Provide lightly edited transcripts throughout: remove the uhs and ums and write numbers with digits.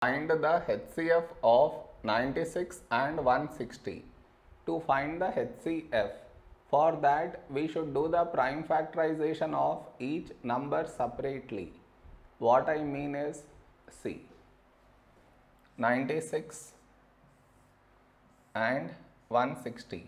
Find the HCF of 96 and 160. To find the HCF, for that we should do the prime factorization of each number separately. What I mean is, see, 96 and 160.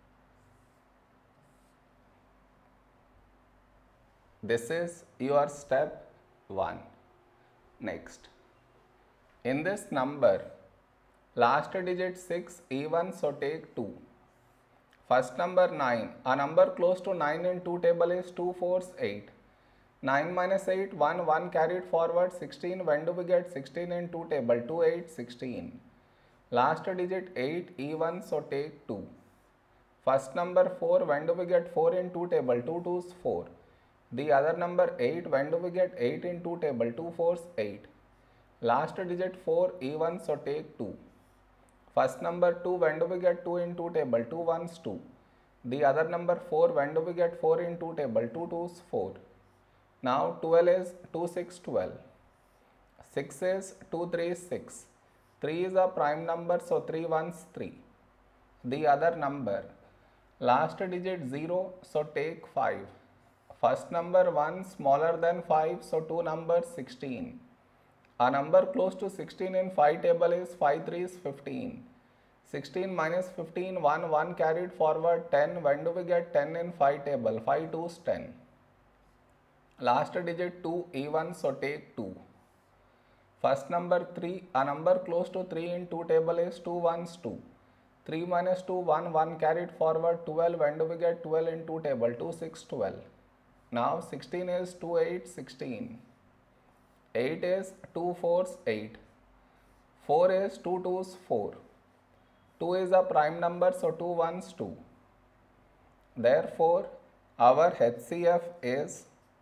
This is your step 1. Next, in this number, last digit 6 even, so take 2. First number 9, a number close to 9 in 2 table is 2 4s 8. 9 minus 8, 1 carried forward 16. When do we get 16 in 2 table? 2 8 16. Last digit 8 even, so take 2. First number 4, when do we get 4 in 2 table? 2 2s 4. The other number 8, when do we get 8 in 2 table? 2 4s 8. Last digit 4 even, so take 2. First number 2, when do we get 2 in 2 table? 2 1s 2. The other number 4, when do we get 4 in 2 table? 2 2s 4. Now 12 is 2 6 12. 6 is 2 3 6. 3 is a prime number, so 3 1s 3. The other number, last digit 0, so take 5. First number 1 smaller than 5, so 2 numbers 16. A number close to 16 in 5 table is 5 3s 15. 16 minus 15, 1 carried forward 10. When do we get 10 in 5 table? 5 2s 10. Last digit 2 even, so take 2. First number 3, a number close to 3 in 2 table is 2 1s 2. 3 minus 2, 1 carried forward 12. When do we get 12 in 2 table? 2 6 12. Now 16 is 2 8 16. 8 is 2 4s 8. 4 is 2 2s 4. 2 is a prime number, so 2 1s 2. Therefore, our HCF is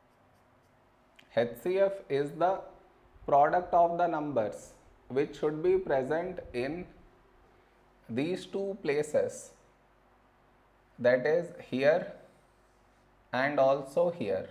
the product of the numbers which should be present in these two places, that is here and also here,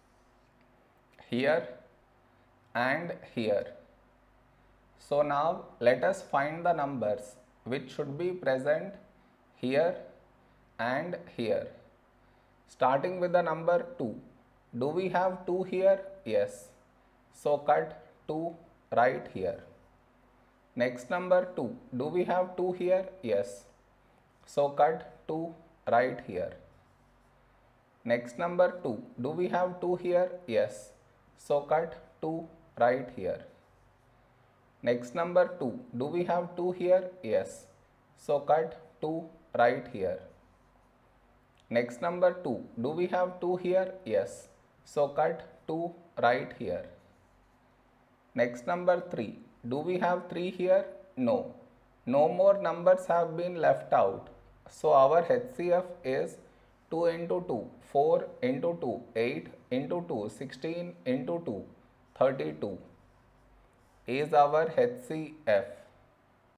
here and here. So now let us find the numbers which should be present here and here. Starting with the number 2. Do we have 2 here? Yes. So cut 2 right here. Next number 2. Do we have 2 here? Yes. So cut 2 right here. Next number 2. Do we have 2 here? Yes. So cut 2 right here. Next number 2. Do we have 2 here? Yes. So cut 2 right here. Next number 2. Do we have 2 here? Yes. So cut 2 right here. Next number 3. Do we have 3 here? No. No more numbers have been left out. So our HCF is 2 into 2, 4 into 2, 8 into 2, 16 into 2, 32 is our HCF.